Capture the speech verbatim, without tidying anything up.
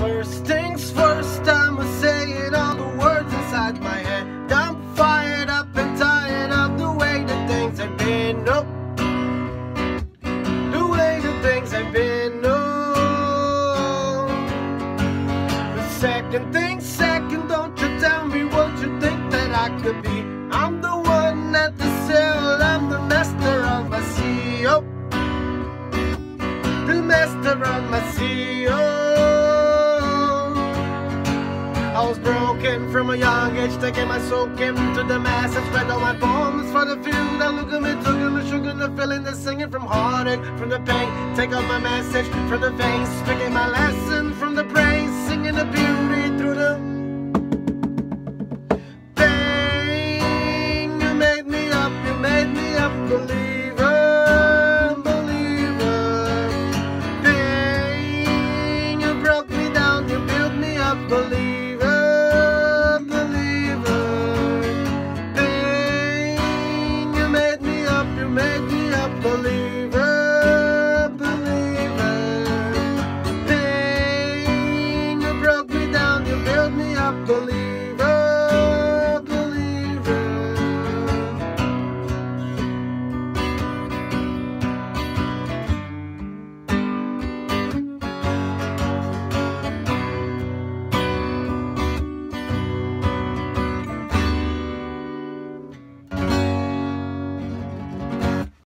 First things first, I'ma say it, all the words inside my head. I'm fired up and tired of the way that things have been. Oh, the way that things have been. Oh, the second thing second, don't you tell me what you think that I could be. I'm the one at the sail, I'm the master of my sea. Oh, the master of my sea. Oh, I was broken from a young age, taking my soak into the mass. I spread all my poems for the few that look at me, took me, sugar, the feeling, the singing from heartache, from the pain. Take out my message from the veins, speaking my lesson from the brain, singing the beauty through the pain. You made me up, you made me a believer, believer. Pain, you broke me down, you built me up, believer. Believe